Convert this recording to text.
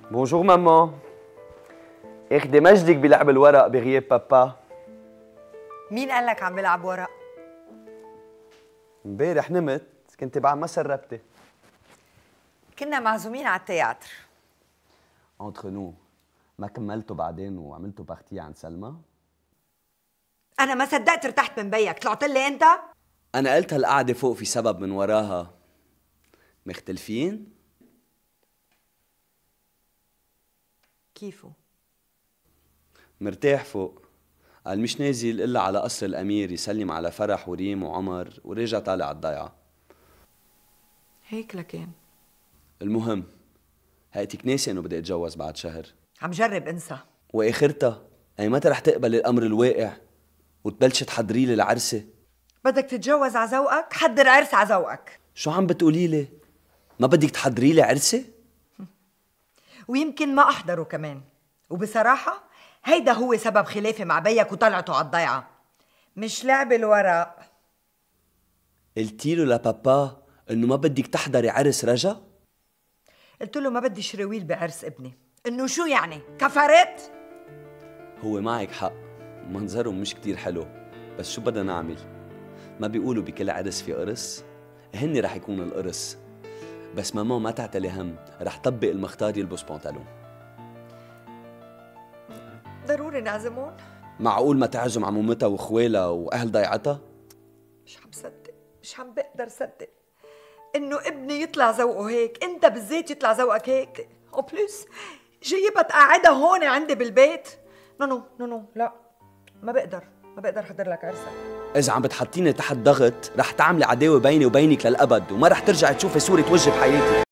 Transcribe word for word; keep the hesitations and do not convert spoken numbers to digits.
بونجور ماما. اخدي مجدك بلعب الورق بغياب بابا. مين قال لك عم بلعب ورق؟ امبارح نمت كنت بعد ما سربتي. كنا معزومين على التياتر. انتر نو، ما كملتوا بعدين وعملتوا بارتي عند سلمى؟ أنا ما صدقت ارتحت من بيك، طلعت لي أنت؟ أنا قلت هالقعدة فوق في سبب من وراها. مختلفين؟ كيفو؟ مرتاح فوق. قال مش نازل إلا على قصر الأمير يسلم على فرح وريم وعمر ورجع طالع على الضيعة. هيك لكان. المهم هاتك ناسي إنه بدي أتجوز بعد شهر. عم جرب انسى. وآخرتها أي متى رح تقبل الأمر الواقع وتبلش تحضري لي العرسة؟ بدك تتجوز على ذوقك؟ حضر عرس على ذوقك. شو عم بتقولي لي؟ ما بدك تحضري لي عرسة؟ ويمكن ما أحضره كمان. وبصراحة هيدا هو سبب خلافي مع بيك وطلعته على الضيعة، مش لعب الورق. قلتي له لبابا إنه ما بدك تحضري عرس رجا؟ قلت له ما بدي شراويل بعرس ابني. إنه شو يعني؟ كفرت؟ هو معك حق، منظره مش كتير حلو، بس شو بدنا نعمل؟ ما بيقولوا بكل عرس في قرص؟ هني رح يكون القرص، بس ماما ما تعتلي هم، رح طبق المختار يلبس بنطلون. ضروري نعزمون؟ معقول ما تعزم عمومتها واخوالها واهل ضيعتها؟ مش عم صدق، مش عم بقدر صدق انه ابني يطلع ذوقه هيك، انت بالذات يطلع ذوقك هيك. او بليس جايبها تقعدها هون عندي بالبيت. نو نو نو نو لا، ما بقدر ما بقدر احضر لك عرسك. إذا عم بتحطيني تحت ضغط رح تعملي عداوة بيني وبينك للأبد، وما رح ترجعي تشوفي صورة وجهي بحياتي.